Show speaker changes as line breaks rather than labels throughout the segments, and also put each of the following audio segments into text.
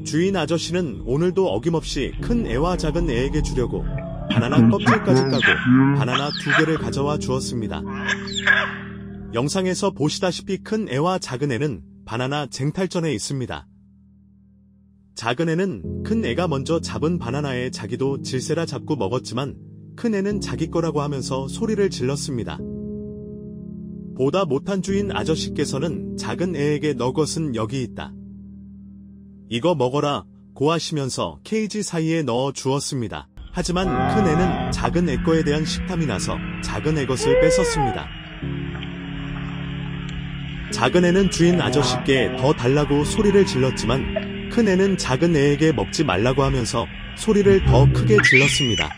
주인 아저씨는 오늘도 어김없이 큰 애와 작은 애에게 주려고 바나나 껍질까지 까고 바나나 2개를 가져와 주었습니다. 영상에서 보시다시피 큰 애와 작은 애는 바나나 쟁탈전에 있습니다. 작은 애는 큰 애가 먼저 잡은 바나나에 자기도 질세라 잡고 먹었지만 큰 애는 자기 거라고 하면서 소리를 질렀습니다. 보다 못한 주인 아저씨께서는 작은 애에게 너 것은 여기 있다. 이거 먹어라 고 하시면서 케이지 사이에 넣어 주었습니다. 하지만 큰 애는 작은 애 거에 대한 식탐이 나서 작은 애 것을 뺏었습니다. 작은 애는 주인 아저씨께 더 달라고 소리를 질렀지만 큰 애는 작은 애에게 먹지 말라고 하면서 소리를 더 크게 질렀습니다.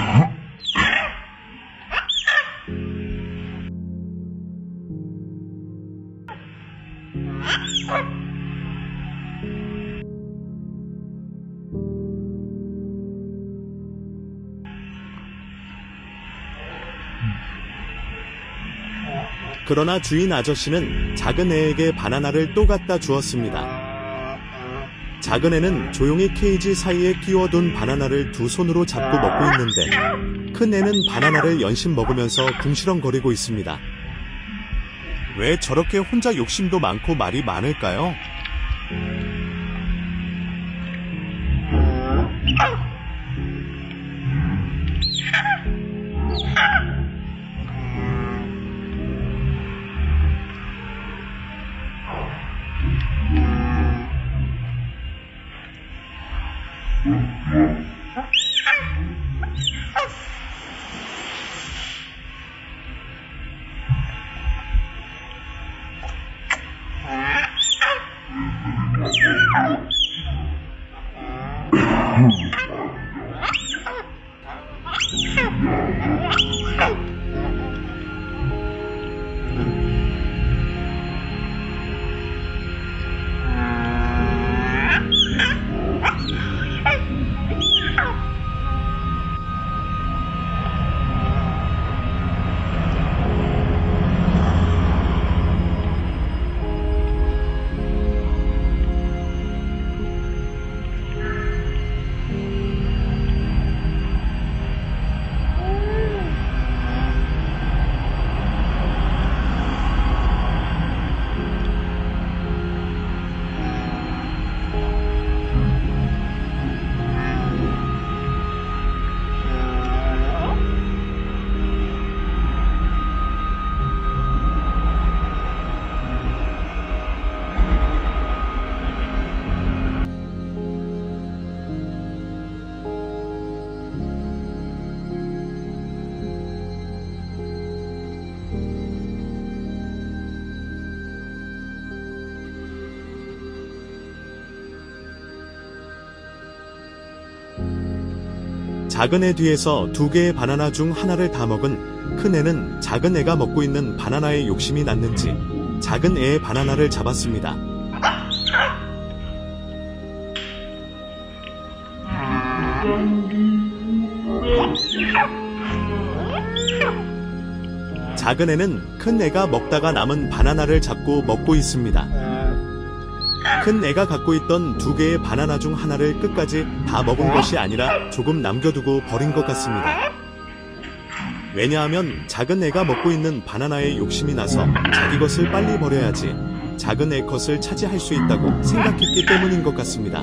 그러나 주인 아저씨는 작은 애에게 바나나를 또 갖다 주었습니다. 작은 애는 조용히 케이지 사이에 끼워둔 바나나를 두 손으로 잡고 먹고 있는데 큰 애는 바나나를 연신 먹으면서 궁시렁거리고 있습니다. 왜 저렇게 혼자 욕심도 많고 말이 많을까요? 작은 애 뒤에서 2개의 바나나 중 하나를 다 먹은 큰 애는 작은 애가 먹고 있는 바나나에 욕심이 났는지 작은 애의 바나나를 잡았습니다. 작은 애는 큰 애가 먹다가 남은 바나나를 잡고 먹고 있습니다. 큰 애가 갖고 있던 2개의 바나나 중 하나를 끝까지 다 먹은 것이 아니라 조금 남겨두고 버린 것 같습니다. 왜냐하면 작은 애가 먹고 있는 바나나에 욕심이 나서 자기 것을 빨리 버려야지 작은 애 것을 차지할 수 있다고 생각했기 때문인 것 같습니다.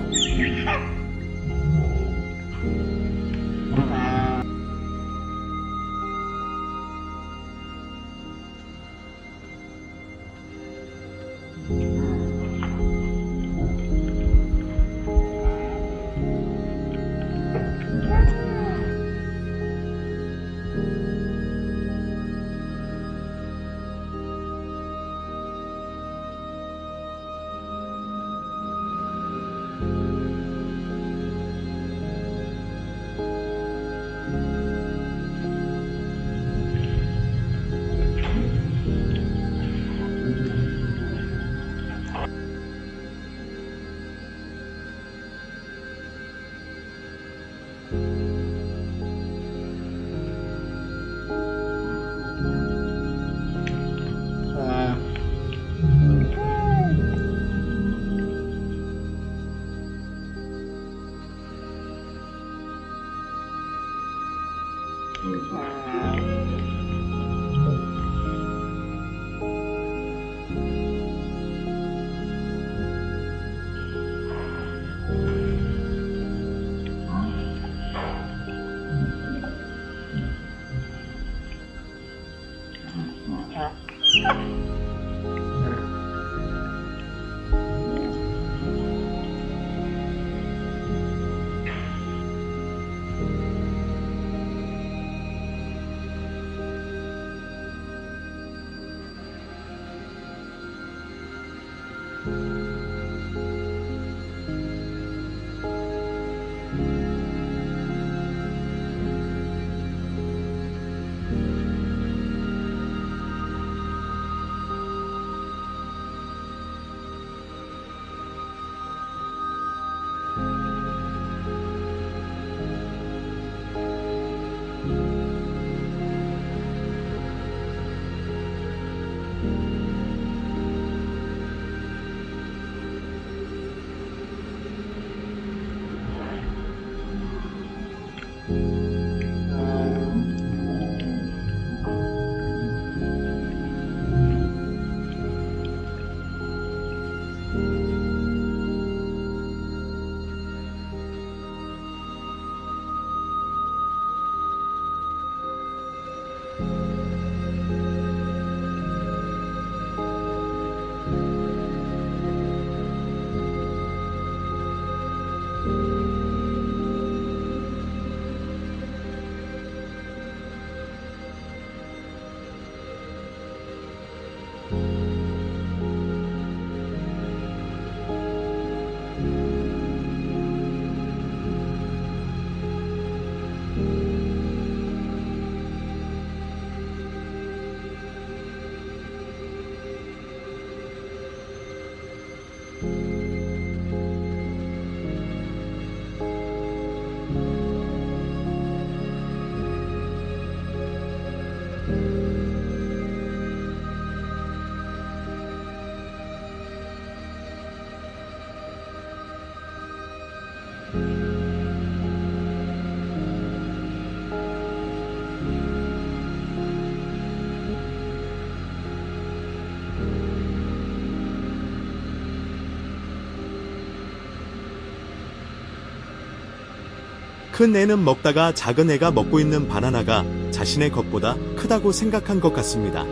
큰 애는 먹다가 작은 애가 먹고 있는 바나나가 자신의 것보다 크다고 생각한 것 같습니다.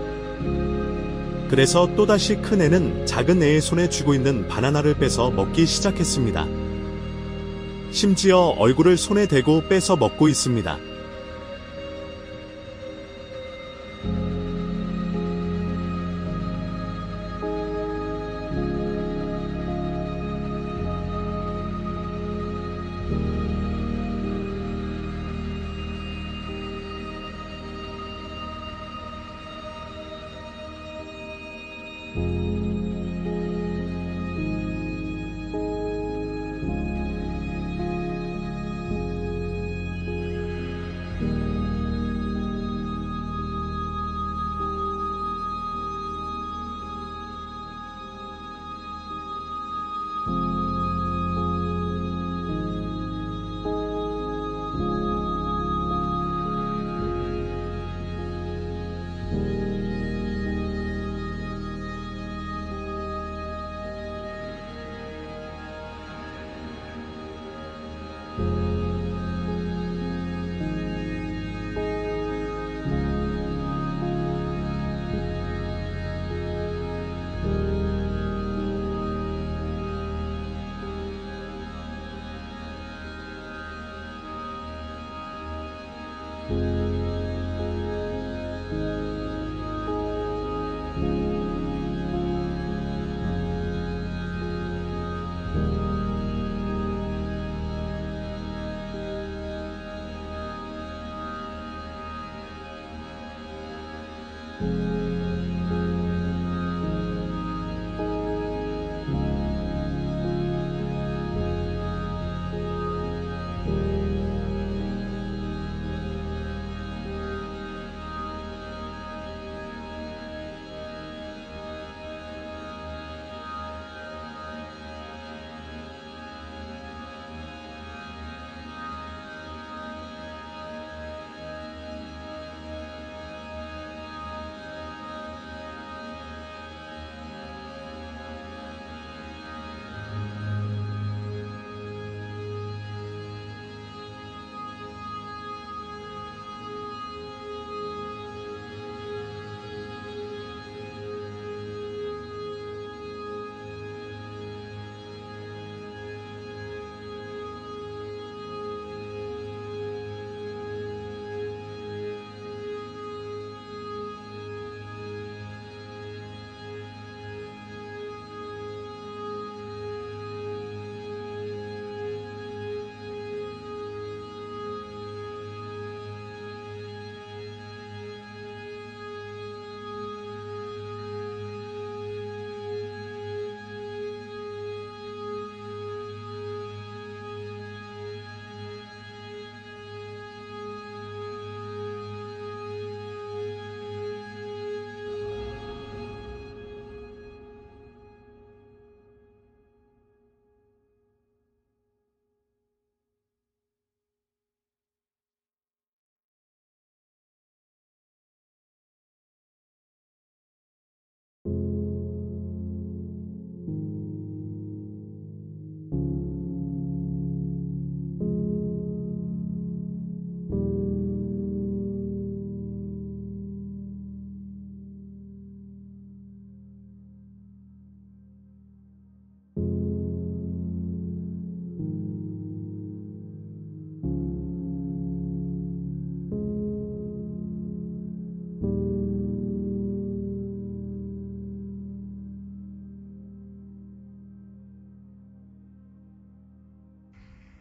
그래서 또다시 큰 애는 작은 애의 손에 쥐고 있는 바나나를 뺏어 먹기 시작했습니다. 심지어 얼굴을 손에 대고 뺏어 먹고 있습니다.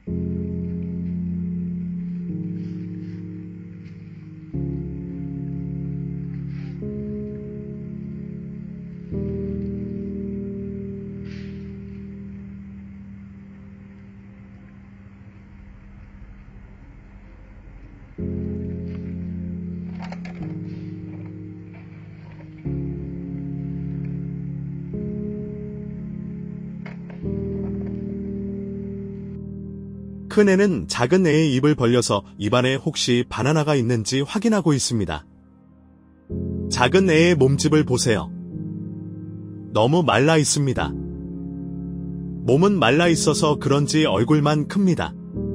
큰애는 작은 애의 입을 벌려서 입안에 혹시 바나나가 있는지 확인하고 있습니다. 작은 애의 몸집을 보세요. 너무 말라 있습니다. 몸은 말라 있어서 그런지 얼굴만 큽니다.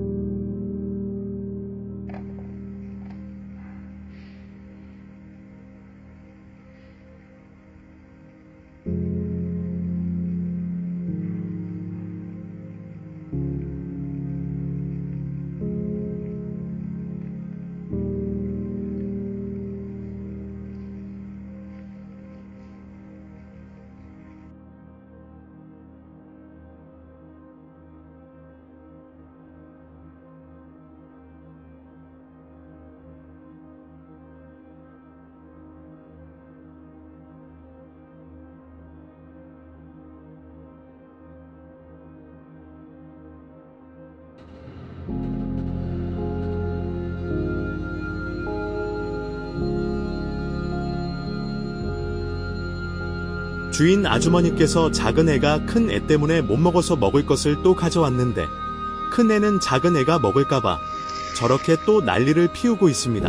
주인 아주머니께서 작은 애가 큰 애 때문에 못 먹어서 먹을 것을 또 가져왔는데 큰 애는 작은 애가 먹을까봐 저렇게 또 난리를 피우고 있습니다.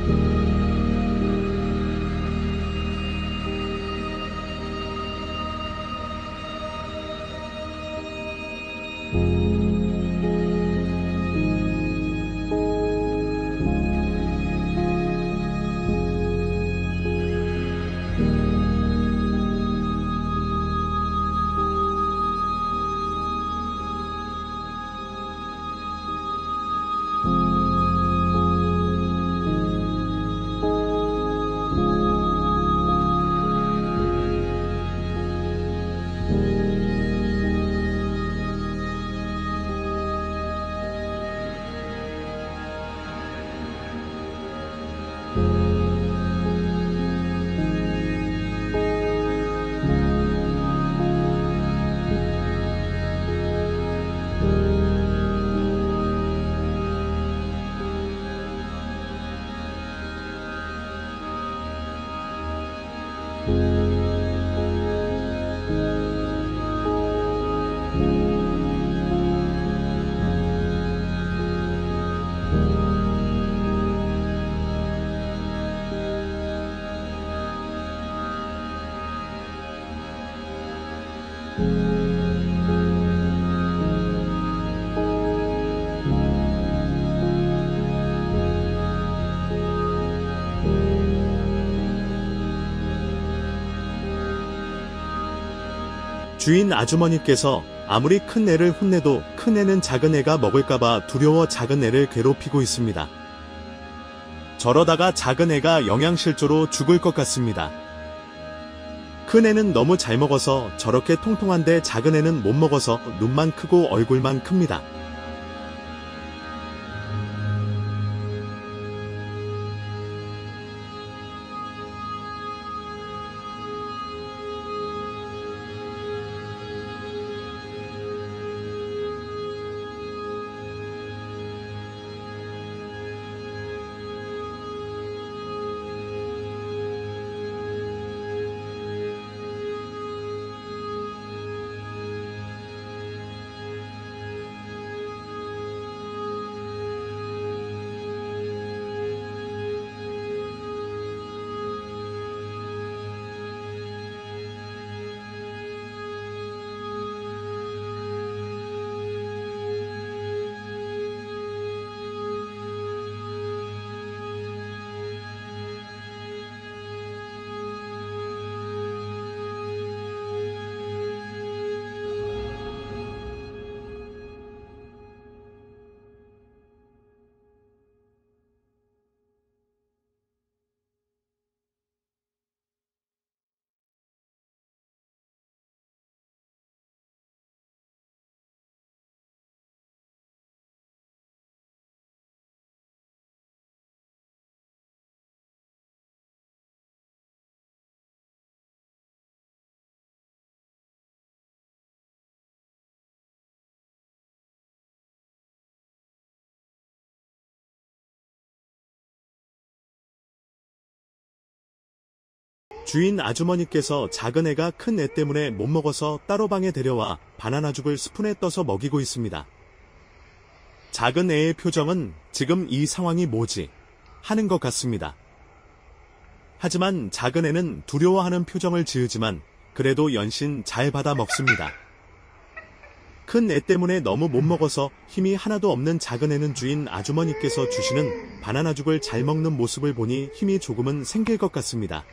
주인 아주머니께서 아무리 큰 애를 혼내도 큰 애는 작은 애가 먹을까봐 두려워 작은 애를 괴롭히고 있습니다. 저러다가 작은 애가 영양실조로 죽을 것 같습니다. 큰 애는 너무 잘 먹어서 저렇게 통통한데 작은 애는 못 먹어서 눈만 크고 얼굴만 큽니다. 주인 아주머니께서 작은 애가 큰 애 때문에 못 먹어서 따로 방에 데려와 바나나죽을 스푼에 떠서 먹이고 있습니다. 작은 애의 표정은 지금 이 상황이 뭐지? 하는 것 같습니다. 하지만 작은 애는 두려워하는 표정을 지으지만 그래도 연신 잘 받아 먹습니다. 큰 애 때문에 너무 못 먹어서 힘이 하나도 없는 작은 애는 주인 아주머니께서 주시는 바나나죽을 잘 먹는 모습을 보니 힘이 조금은 생길 것 같습니다.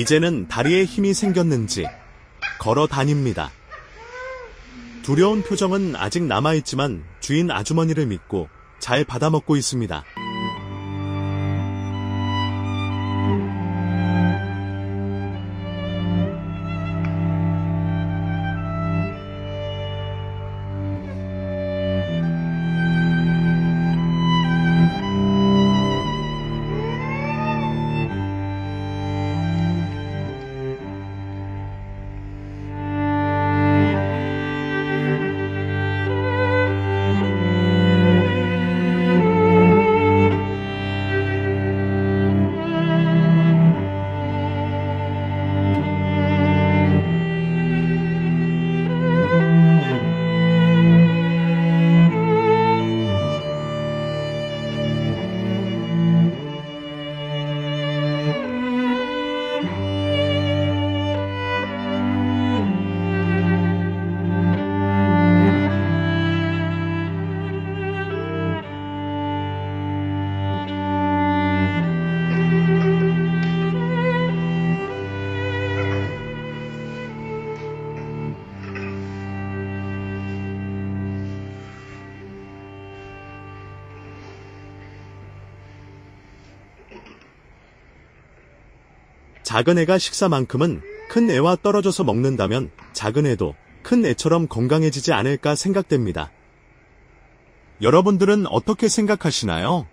이제는 다리에 힘이 생겼는지 걸어 다닙니다. 두려운 표정은 아직 남아있지만 주인 아주머니를 믿고 잘 받아먹고 있습니다. 작은 애가 식사만큼은 큰 애와 떨어져서 먹는다면 작은 애도 큰 애처럼 건강해지지 않을까 생각됩니다. 여러분들은 어떻게 생각하시나요?